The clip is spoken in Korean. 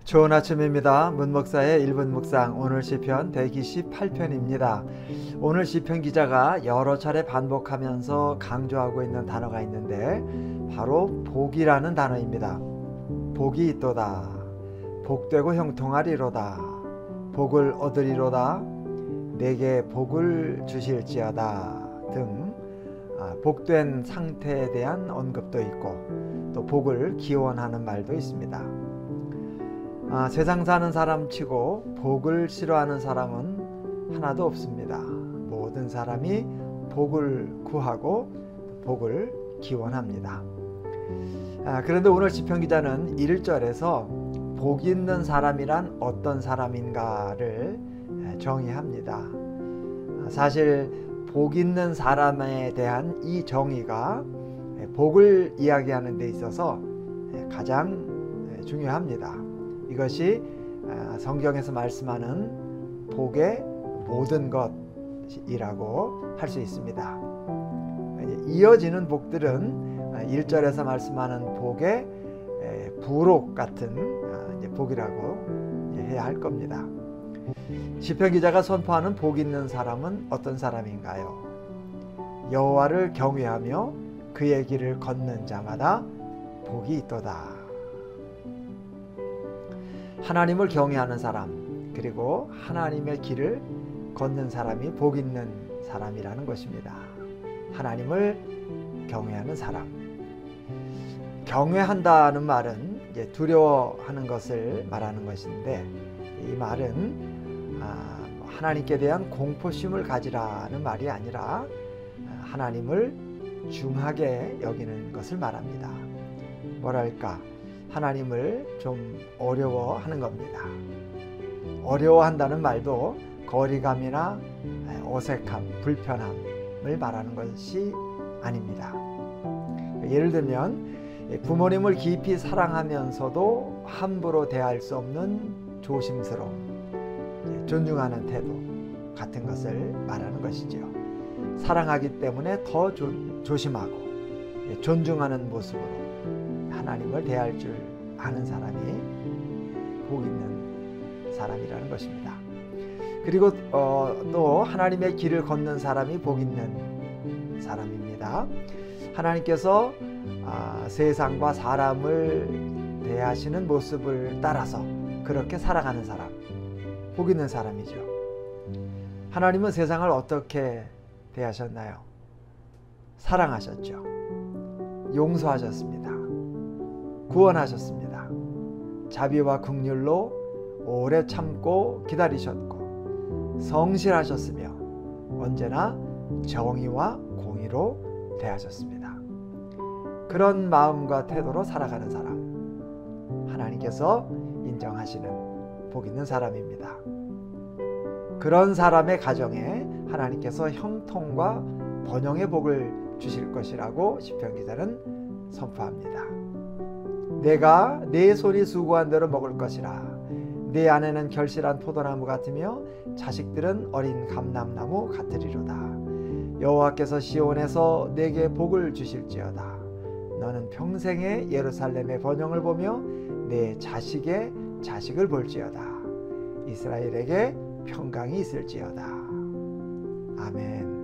좋은 아침입니다. 문목사의 1분 묵상, 오늘 시편 128편입니다. 오늘 시편 기자가 여러 차례 반복하면서 강조하고 있는 단어가 있는데 바로 복이라는 단어입니다. 복이 있도다, 복되고 형통하리로다, 복을 얻으리로다, 내게 복을 주실지어다 등 복된 상태에 대한 언급도 있고 또 복을 기원하는 말도 있습니다. 세상 사는 사람 치고 복을 싫어하는 사람은 하나도 없습니다. 모든 사람이 복을 구하고 복을 기원합니다. 그런데 오늘 시편 기자는 1절에서 복 있는 사람이란 어떤 사람인가를 정의합니다. 사실 복 있는 사람에 대한 이 정의가 복을 이야기하는 데 있어서 가장 중요합니다. 이것이 성경에서 말씀하는 복의 모든 것이라고 할 수 있습니다. 이어지는 복들은 1절에서 말씀하는 복의 부록 같은 복이라고 해야 할 겁니다. 시편 기자가 선포하는 복 있는 사람은 어떤 사람인가요? 여호와를 경외하며 그의 길을 걷는 자마다 복이 있도다. 하나님을 경외하는 사람, 그리고 하나님의 길을 걷는 사람이 복 있는 사람이라는 것입니다. 하나님을 경외하는 사람. 경외한다는 말은 두려워하는 것을 말하는 것인데, 이 말은 하나님께 대한 공포심을 가지라는 말이 아니라 하나님을 중하게 여기는 것을 말합니다. 뭐랄까, 하나님을 좀 어려워하는 겁니다. 어려워한다는 말도 거리감이나 어색함, 불편함을 말하는 것이 아닙니다. 예를 들면 부모님을 깊이 사랑하면서도 함부로 대할 수 없는 조심스러움, 존중하는 태도 같은 것을 말하는 것이죠. 사랑하기 때문에 더 조심하고 존중하는 모습으로 하나님을 대할 줄 아는 사람이 복 있는 사람이라는 것입니다. 그리고 또 하나님의 길을 걷는 사람이 복 있는 사람입니다. 하나님께서 세상과 사람을 대하시는 모습을 따라서 그렇게 살아가는 사람, 복 있는 사람이죠. 하나님은 세상을 어떻게 대하셨나요? 사랑하셨죠. 용서하셨습니다. 구원하셨습니다. 자비와 긍휼로 오래 참고 기다리셨고 성실하셨으며 언제나 정의와 공의로 대하셨습니다. 그런 마음과 태도로 살아가는 사람, 하나님께서 인정하시는 복 있는 사람입니다. 그런 사람의 가정에 하나님께서 형통과 번영의 복을 주실 것이라고 시편 기자는 선포합니다. 내가 내 손이 수고한 대로 먹을 것이라. 내 아내는 결실한 포도나무 같으며 자식들은 어린 감람나무 같으리로다. 여호와께서 시온에서 내게 복을 주실지어다. 너는 평생에 예루살렘의 번영을 보며 내 자식의 자식을 볼지어다. 이스라엘에게 평강이 있을지어다. 아멘.